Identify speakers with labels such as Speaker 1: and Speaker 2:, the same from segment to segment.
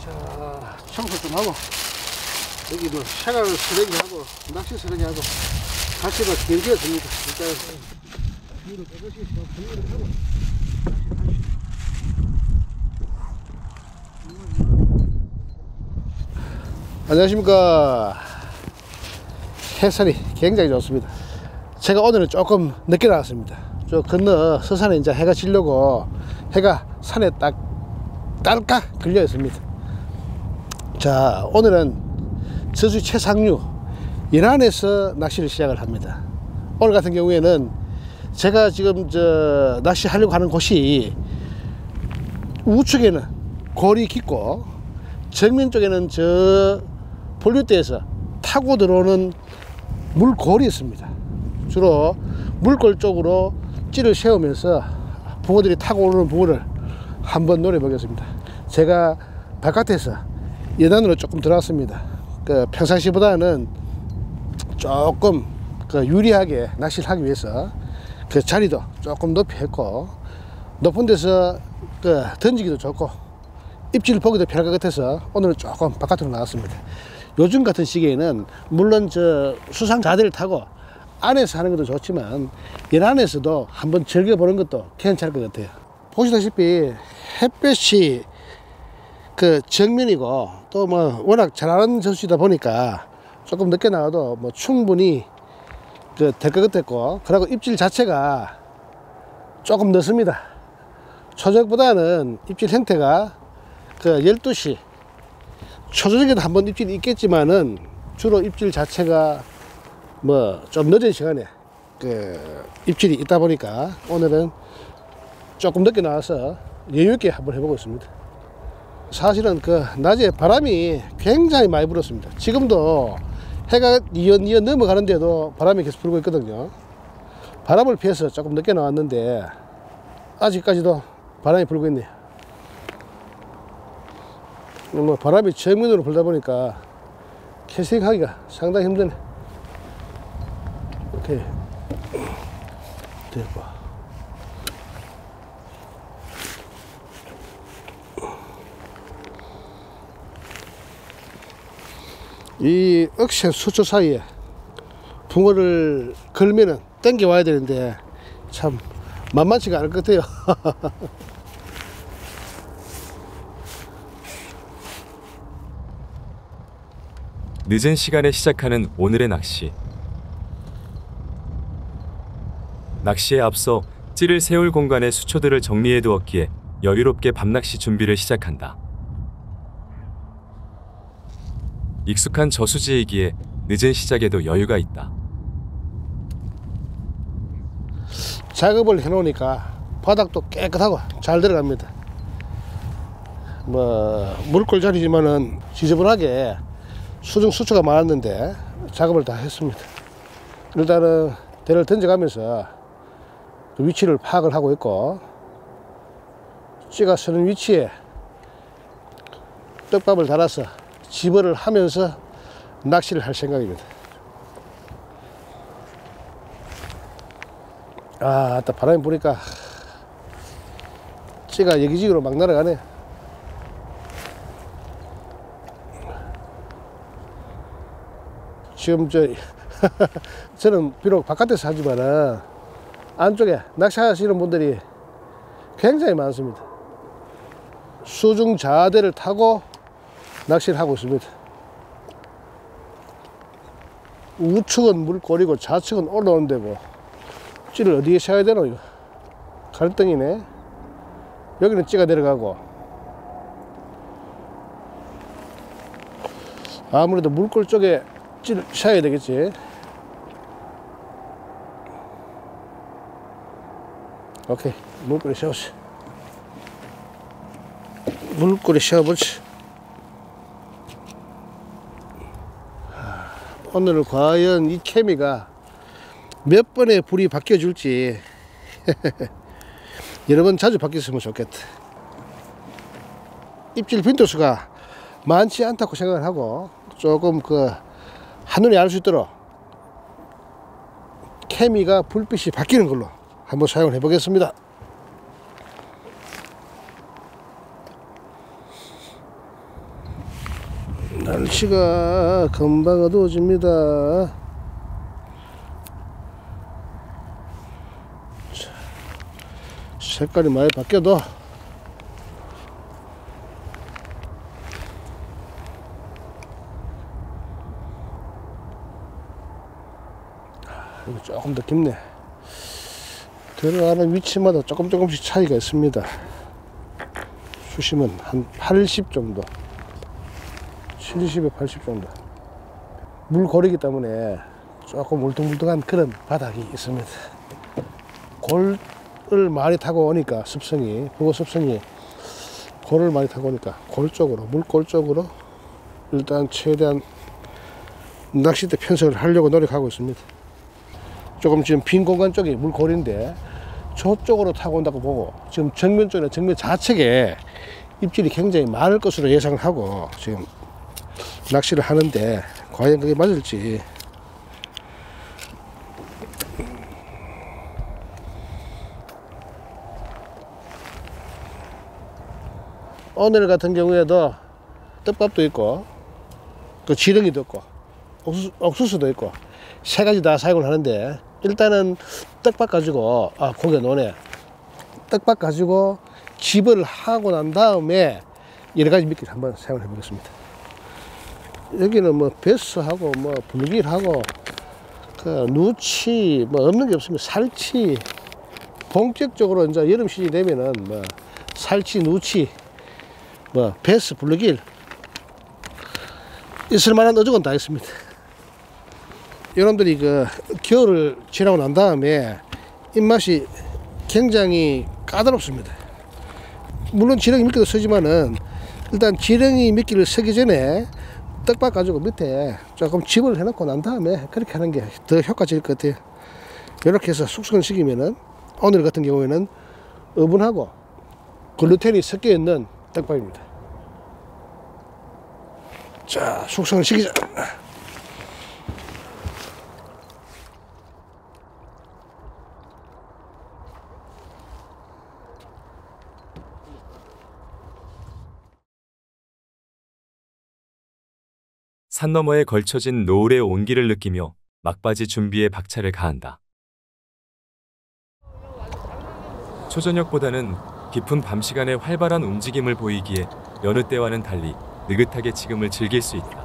Speaker 1: 자, 청소 좀 하고 여기 뭐 샤가를 쓰레기 하고 낚시 쓰레기 하고 같이 막 견디어줍니다. 일단 비를 깨끗이 정리를 하고 안녕하십니까. 해살이 굉장히 좋습니다. 제가 오늘은 조금 늦게 나왔습니다. 저 건너 서산에 이제 해가 지려고 해가 산에 딱 딸깍 걸려 있습니다. 자, 오늘은 저수 최상류 연안에서 낚시를 시작을 합니다. 오늘 같은 경우에는 제가 지금 저 낚시하려고 하는 곳이 우측에는 골이 깊고 정면 쪽에는 저 본류대에서 타고 들어오는 물골이 있습니다. 주로 물골 쪽으로 찌를 세우면서 붕어들이 타고 오는 붕어를 한번 노려보겠습니다. 제가 바깥에서 연안으로 조금 들어왔습니다. 그 평상시보다는 조금 그 유리하게 낚시를 하기 위해서 그 자리도 조금 높이 했고 높은 데서 그 던지기도 좋고 입질 보기도 편할 것 같아서 오늘은 조금 바깥으로 나왔습니다. 요즘 같은 시기에는 물론 저 수상 자대를 타고 안에서 하는 것도 좋지만 연안에서도 한번 즐겨보는 것도 괜찮을 것 같아요. 보시다시피 햇볕이 그 정면이고 또 뭐 워낙 잘하는 저수이다 보니까 조금 늦게 나와도 뭐 충분히 그 될 것 같았고, 그리고 입질 자체가 조금 늦습니다. 초저녁보다는 입질 형태가 그 12시 초저녁에도 한번 입질이 있겠지만은 주로 입질 자체가 뭐 좀 늦은 시간에 그 입질이 있다 보니까 오늘은 조금 늦게 나와서 여유있게 한번 해보고 있습니다. 사실은 그 낮에 바람이 굉장히 많이 불었습니다. 지금도 해가 니어 넘어가는데도 바람이 계속 불고 있거든요. 바람을 피해서 조금 늦게 나왔는데 아직까지도 바람이 불고 있네요. 뭐 바람이 정면으로 불다 보니까 캐스팅하기가 상당히 힘드네. 오케이. 대박. 이 억새 수초 사이에 붕어를 걸면은 땡겨 와야 되는데 참 만만치가 않을 것 같아요.
Speaker 2: 늦은 시간에 시작하는 오늘의 낚시. 낚시에 앞서 찌를 세울 공간에 수초들을 정리해 두었기에 여유롭게 밤낚시 준비를 시작한다. 익숙한 저수지이기에 늦은 시작에도 여유가 있다.
Speaker 1: 작업을 해 놓으니까 바닥도 깨끗하고 잘 들어갑니다. 뭐 물골 자리지만은 지저분하게 수초가 많았는데 작업을 다 했습니다. 일단은 대를 던져가면서 그 위치를 파악을 하고 있고, 찌가 서는 위치에 떡밥을 달아서 집어를 하면서 낚시를 할 생각입니다. 아, 딱 바람이 부니까 찌가 여기저기로 막 날아가네. 지금 저는 비록 바깥에서 하지만은 안쪽에 낚시하시는 분들이 굉장히 많습니다. 수중 자대를 타고 낚시를 하고 있습니다. 우측은 물골이고 좌측은 올라온 데고 찌를 어디에 세워야 되노 이거. 갈등이네. 여기는 찌가 내려가고 아무래도 물골 쪽에 찌를 세워야 되겠지. 오케이, 물골에 세웠어. 물골에 세워보지. 오늘 과연 이 케미가 몇 번의 불이 바뀌어줄지 여러 번 자주 바뀌었으면 좋겠다. 입질 빈도수가 많지 않다고 생각을 하고 조금 그 한눈에 알 수 있도록 케미가 불빛이 바뀌는 걸로 한번 사용을 해 보겠습니다. 날씨가 금방 어두워집니다. 자, 색깔이 많이 바뀌어도 이거 조금 더 깊네. 들어가는 위치마다 조금씩 차이가 있습니다. 수심은 한 80 정도, 70에 80 정도. 물고리이기 때문에 조금 울퉁불퉁한 그런 바닥이 있습니다. 골을 많이 타고 오니까 습성이, 북어 습성이 골을 많이 타고 오니까 골 쪽으로, 물골 쪽으로 일단 최대한 낚싯대 편성을 하려고 노력하고 있습니다. 조금 지금 빈 공간 쪽이 물골인데 저쪽으로 타고 온다고 보고, 지금 정면 쪽이나 정면 좌측에 입질이 굉장히 많을 것으로 예상을 하고 지금 낚시를 하는데, 과연 그게 맞을지. 오늘 같은 경우에도 떡밥도 있고, 그 지렁이도 있고, 옥수수도 있고, 세 가지 다 사용을 하는데, 일단은 떡밥 가지고, 고개 노네. 떡밥 가지고 집을 하고 난 다음에 여러 가지 미끼를 한번 사용을 해 보겠습니다. 여기는 뭐 베스하고 뭐 블루길하고 그 누치 뭐 없는 게 없습니다. 살치. 본격적으로 이제 여름 시즌이 되면은 뭐 살치, 누치, 뭐 베스, 블루길 있을 만한 어종은 다 있습니다. 여러분들이 그 겨울을 지나고 난 다음에 입맛이 굉장히 까다롭습니다. 물론 지렁이 미끼도 쓰지만은 일단 지렁이 미끼를 쓰기 전에 떡밥 가지고 밑에 조금 집을 해놓고 난 다음에 그렇게 하는 게 더 효과적일 것 같아요. 이렇게 해서 숙성을 시키면은, 오늘 같은 경우에는 어분하고 글루텐이 섞여 있는 떡밥입니다. 자, 숙성을 시키자.
Speaker 2: 산 너머에 걸쳐진 노을의 온기를 느끼며 막바지 준비에 박차를 가한다. 초저녁보다는 깊은 밤 시간에 활발한 움직임을 보이기에 여느 때와는 달리 느긋하게 지금을 즐길 수 있다.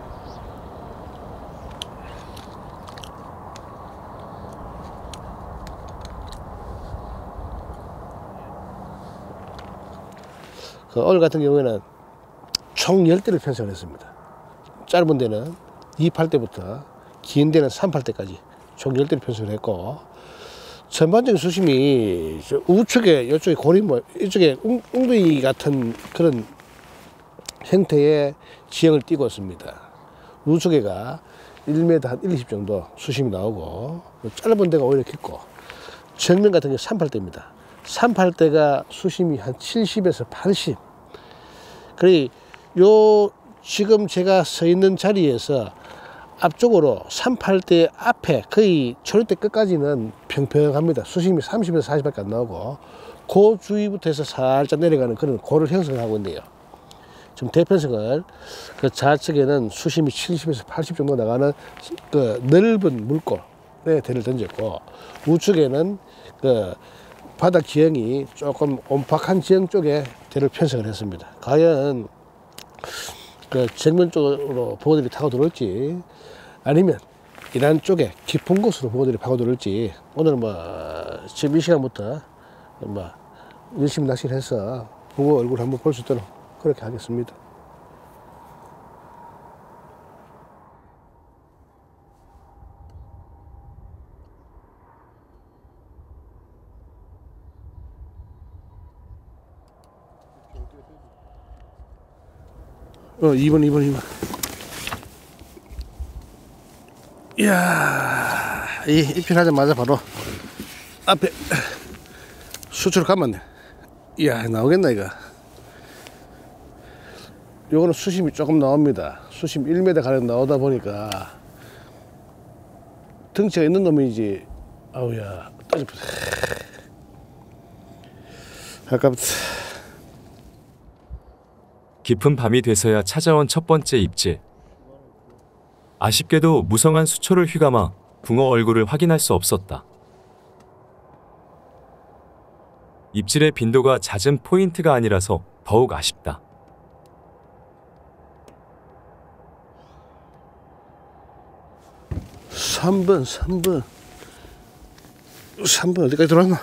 Speaker 1: 오늘 같은 경우에는 총 10대를 편성을 했습니다. 짧은 데는 2팔대부터 긴 데는 3팔대까지 총 10대를 편성을 했고, 전반적인 수심이 우측에 이쪽에 고리 이쪽에 웅둥이 같은 그런 형태의 지형을 띄고 있습니다. 우측에가 1m 한 1, 20 정도 수심이 나오고, 짧은 데가 오히려 깊고, 정면 같은 게 3팔대입니다. 3팔대가 수심이 한 70에서 80. 그래 요 지금 제가 서 있는 자리에서 앞쪽으로 3팔대 앞에 거의 초리대 끝까지는 평평합니다. 수심이 30에서 40밖에 안 나오고, 그 주위부터 해서 살짝 내려가는 그런 고를 형성을 하고 있네요. 지금 대편성을 그 좌측에는 수심이 70에서 80 정도 나가는 그 넓은 물골에 대를 던졌고, 우측에는 그 바닥 지형이 조금 옴팍한 지형 쪽에 대를 편성을 했습니다. 과연 그 정면 쪽으로 보고들이 타고 들어올지, 아니면 이란 쪽에 깊은 곳으로 보고들이 파고 들어올지, 오늘은 뭐 지금 이 시간부터 뭐 열심히 낚시를 해서 보고 얼굴 한번 볼 수 있도록 그렇게 하겠습니다. 어, 2번. 이야, 이 입질하자마자 바로 앞에 수출 감았네. 이야, 나오겠나, 이거. 요거는 수심이 조금 나옵니다. 수심 1m 가량 나오다 보니까 덩치가 있는 놈이지. 아우야, 떨어졌다. 아깝다.
Speaker 2: 깊은 밤이 돼서야 찾아온 첫 번째 입질. 아쉽게도 무성한 수초를 휘감아 붕어 얼굴을 확인할 수 없었다. 입질의 빈도가 잦은 포인트가 아니라서 더욱 아쉽다.
Speaker 1: 삼 번 어디까지 들어왔나?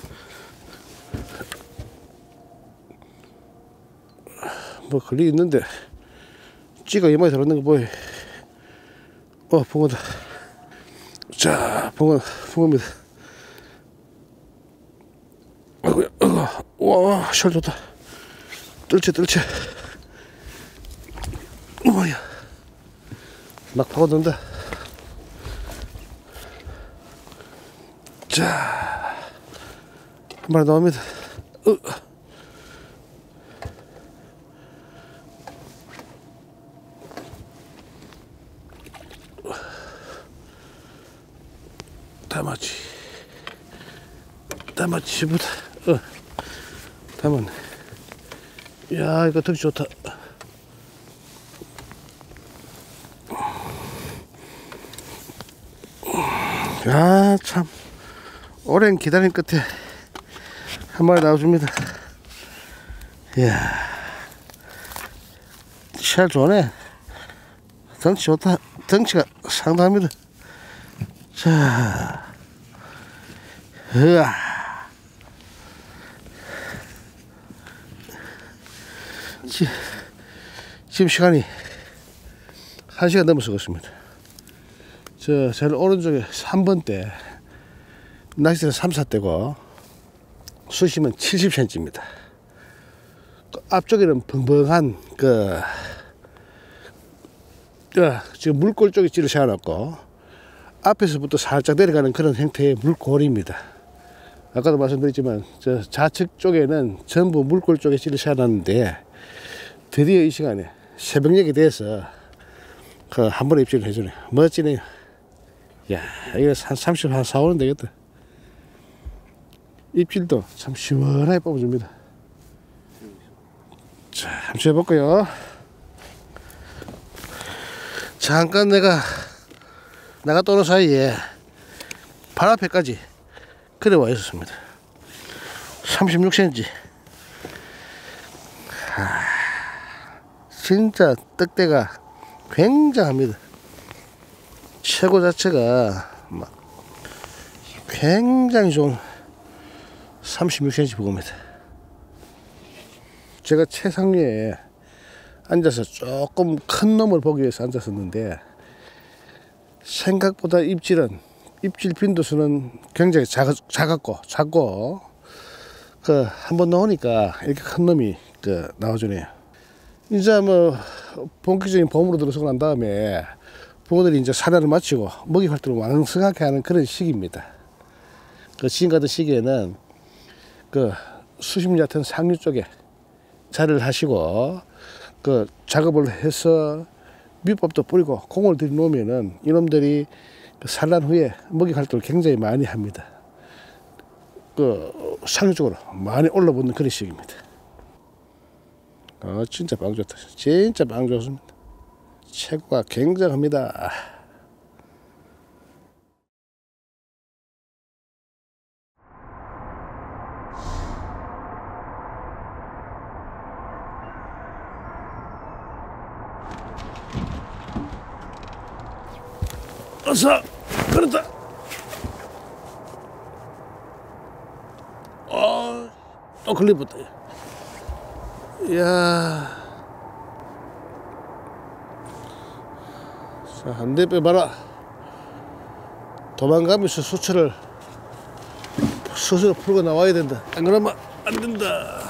Speaker 1: 뭐 걸리 있는데 찌가 이마에 들어있는 거 보여. 붕어다. 자, 붕어입니다. 아이고야, 와, 셜 좋다. 뜰채. 뭐야? 막 파고든다. 자, 한 마리 나옵니다. 다마치보다 담았네. 야, 이거 되게 좋다. 야, 참 오랜 기다림 끝에 한 마리 나와줍니다. 이야, 잘 좋네. 덩치 좋다. 덩치가 상당합니다. 자, 으아, 지금 시간이 1시간 넘어서 걷습니다. 저 제일 오른쪽에 3번대 낚싯대는 3, 4대고 수심은 70cm입니다. 앞쪽에는 벙벙한 지금 물골 쪽에 찌를 세워놨고 앞에서부터 살짝 내려가는 그런 형태의 물골입니다. 아까도 말씀드렸지만 저 좌측 쪽에는 전부 물골 쪽에 찌를 세워놨는데 드디어 이 시간에 새벽녘이 돼서 한 번에 입질을 해주네. 멋지네요. 야, 이거 한 30, 한 4, 5는 되겠다. 입질도 참 시원하게 뽑아줍니다. 자, 한번 해볼까요? 잠깐 내가 나갔다 오는 사이에 발 앞에까지 그래 와 있었습니다. 36cm. 진짜 떡대가 굉장합니다. 최고 자체가 막 굉장히 좋은 36cm 붕어입니다. 제가 최상위에 앉아서 조금 큰 놈을 보기 위해서 앉았었는데 생각보다 입질 빈도수는 굉장히 작고 한번 나오니까 이렇게 큰 놈이 나와주네요. 이제 뭐 본격적인 봄으로 들어서고 난 다음에 붕어들이 이제 사료를 마치고 먹이 활동을 왕성하게 하는 그런 시기입니다. 지금 같은 시기에는 수심 얕은 상류 쪽에 자리를 하시고 작업을 해서 밑밥도 뿌리고 공을 들여놓으면은 이놈들이 산란 후에 먹이 활동을 굉장히 많이 합니다. 상류 쪽으로 많이 올라붙는 그런 시기입니다. 진짜 빵 좋다. 진짜 빵 좋습니다. 최고가 굉장합니다. 어서 그렇다. 또 걸려붙다. 이야, 자, 한 대 빼봐라. 도망가면서 수초를 스스로 풀고 나와야 된다. 안 그러면 안 된다.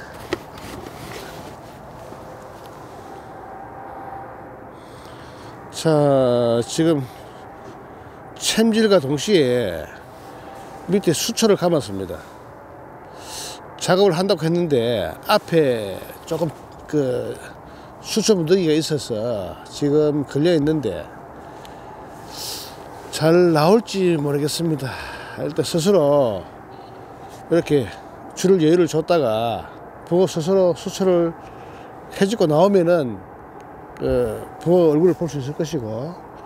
Speaker 1: 자, 지금 챔질과 동시에 밑에 수초를 감았습니다. 작업을 한다고 했는데 앞에 조금 수초 무더기가 있어서 지금 걸려 있는데 잘 나올지 모르겠습니다. 일단 스스로 이렇게 줄을 여유를 줬다가 붕어 스스로 수초를 해주고 나오면은 붕어 얼굴을 볼 수 있을 것이고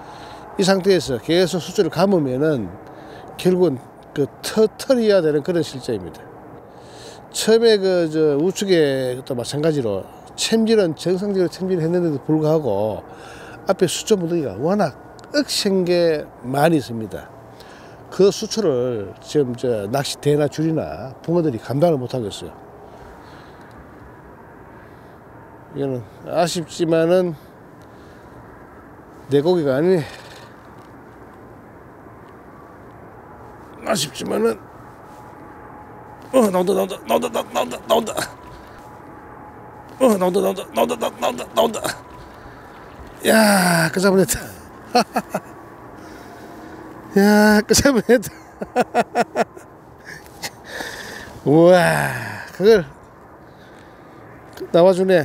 Speaker 1: 이 상태에서 계속 수초를 감으면은 결국은 그 터트려야 되는 그런 실제입니다. 처음에 그 우측에 또 마찬가지로 챔질은 정상적으로 챔질을 했는데도 불구하고 앞에 수초 무더기가 워낙 억센 게 많이 있습니다. 그 수초를 지금 낚시대나 줄이나 붕어들이 감당을 못하고 있어요. 이거는 아쉽지만은 내 고기가 아니네. 아쉽지만은 나온다. 야, 그 잡아냈다. 야, 그 잡아냈다. 우와, 그걸 나와주네.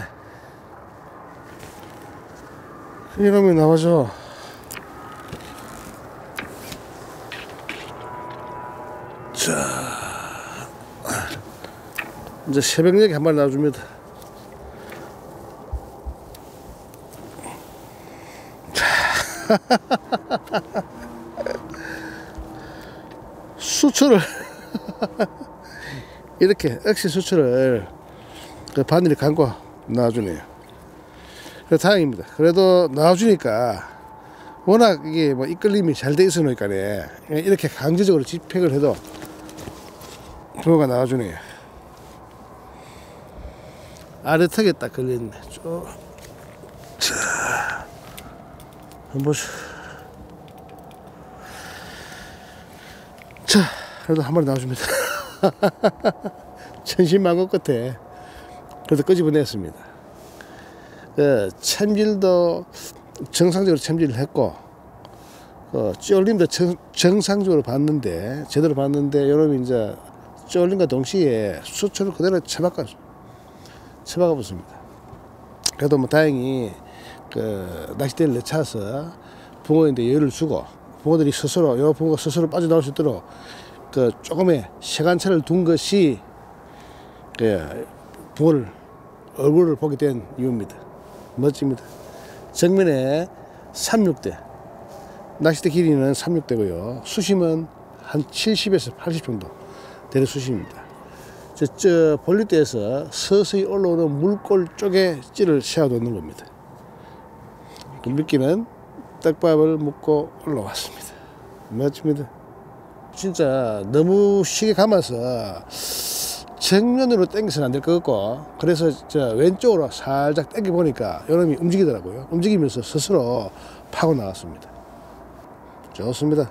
Speaker 1: 이놈이 나와줘. 자, 이제 새벽녘에 한 마리 나와줍니다. 수초를 이렇게 억시 수초를 그 바늘이 감고 나와주네요. 그래서 다행입니다. 그래도 나와주니까 워낙 이게 뭐 이끌림이 잘 돼 있으니까 이렇게 강제적으로 집행을 해도 붕어가 나와주네요. 아래턱에 딱 걸려있네. 자, 한번 보시죠. 자, 그래도 한 마리 나와줍니다. 천신만고 끝에 그래도 끄집어냈습니다. 챔질도 정상적으로 챔질을 했고, 쫄림도 정상적으로 봤는데, 제대로 봤는데, 여러분 이제 쫄림과 동시에 수초를 그대로 쳐박아 붙습니다. 그래도 뭐 다행히 낚싯대를 내차서 붕어인데 여유를 주고, 붕어들이 스스로, 요 붕어가 스스로 빠져나올 수 있도록 조금의 시간차를 둔 것이 붕어를 얼굴을 보게 된 이유입니다. 멋집니다. 정면에 36대, 낚싯대 길이는 36대고요. 수심은 한 70에서 80 정도 되는 수심입니다. 저 볼리대에서 서서히 올라오는 물골 쪽에 찌를 세워놓는 겁니다. 미끼는 떡밥을 묶고 올라왔습니다. 멋집니다. 진짜 너무 시계 감아서 정면으로 당겨서는 안 될 것 같고, 그래서 왼쪽으로 살짝 당겨 보니까 요놈이 움직이더라고요. 움직이면서 스스로 파고 나왔습니다. 좋습니다.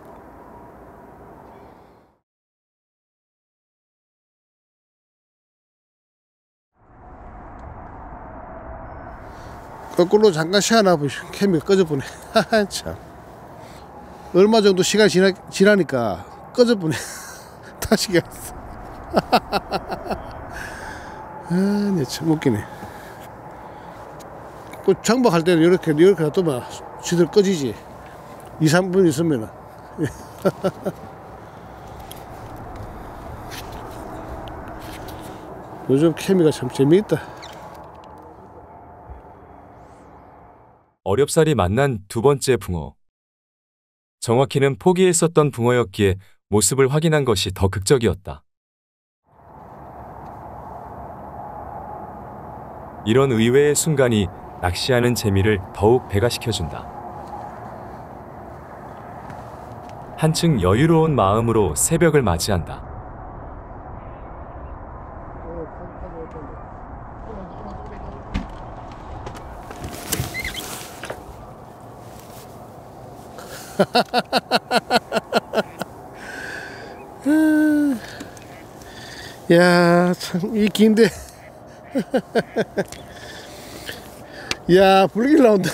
Speaker 1: 거꾸로 잠깐 시간나 보시면 캠이 꺼져보네. 참. 얼마 정도 시간이 지나니까 꺼져보네. 다시 갔어. 참 웃기네. 그 장박할 때는 이렇게 놔두면 쥐들 꺼지지. 2, 3분 있으면은. 요즘 케미가 참 재미있다.
Speaker 2: 어렵사리 만난 두 번째 붕어. 정확히는 포기했었던 붕어였기에 모습을 확인한 것이 더 극적이었다. 이런 의외의 순간이 낚시하는 재미를 더욱 배가시켜준다. 한층 여유로운 마음으로 새벽을 맞이한다.
Speaker 1: 야, 참, 이 긴데. 야, 불길 나온다.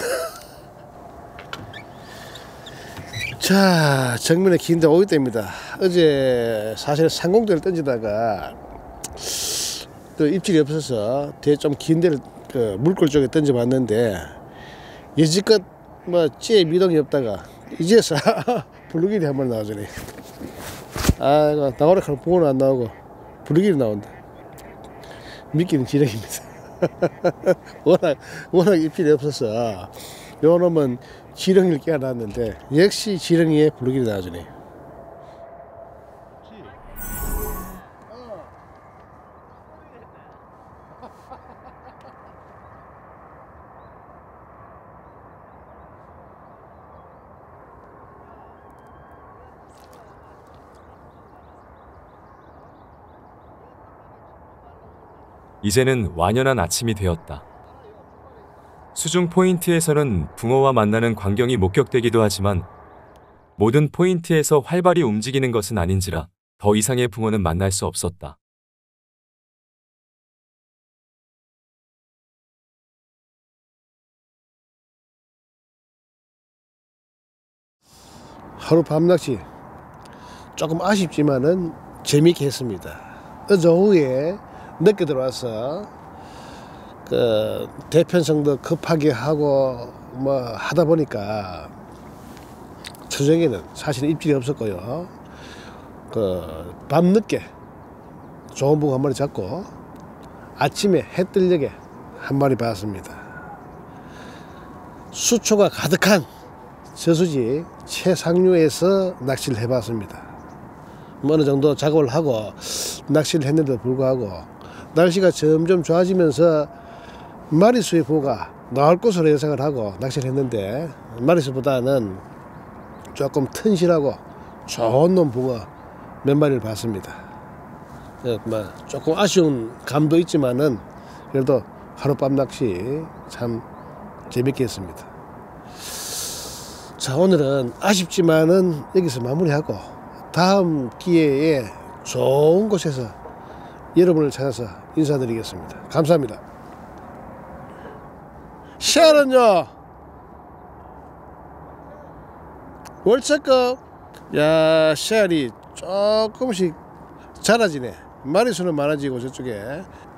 Speaker 1: 자, 정면에 긴데 오이대입니다. 어제 사실 상공대를 던지다가 입질이 없어서 뒤에 좀 긴 데를 물골 쪽에 던져봤는데, 여지껏 뭐 찌에 미동이 없다가 이제서 블루길이 한 번 나와주네. 이거 나오라 하면 붕어는 안 나오고 블루길이 나온다. 미끼는 지렁입니다. 워낙 입질이 없어서 요 놈은 지렁이를 깨어났는데 역시 지렁이의 불길이 나와주네.
Speaker 2: 이제는 완연한 아침이 되었다. 수중 포인트에서는 붕어와 만나는 광경이 목격되기도 하지만 모든 포인트에서 활발히 움직이는 것은 아닌지라 더 이상의 붕어는 만날 수 없었다.
Speaker 1: 하루 밤낚시 조금 아쉽지만은 재미있게 했습니다. 어제 오후에 늦게 들어와서 그 대편성도 급하게 하고 뭐 하다 보니까 저녁에는 사실 입질이 없었고요. 그 밤늦게 좋은 붕어 한 마리 잡고 아침에 해 뜰녘에 한 마리 봤습니다. 수초가 가득한 저수지 최상류에서 낚시를 해봤습니다. 어느 정도 작업을 하고 낚시를 했는데도 불구하고 날씨가 점점 좋아지면서 마리수의 붕어가 나올 것으로 예상을 하고 낚시를 했는데 마리수보다는 조금 튼실하고 좋은 놈 붕어 몇 마리를 봤습니다. 조금 아쉬운 감도 있지만은 그래도 하룻밤 낚시 참 재밌게 했습니다. 자, 오늘은 아쉽지만은 여기서 마무리하고 다음 기회에 좋은 곳에서 여러분을 찾아서 인사드리겠습니다. 감사합니다. 씨알은요 월차급. 야, 씨알이 조금씩 작아지네. 마리수는 많아지고 저쪽에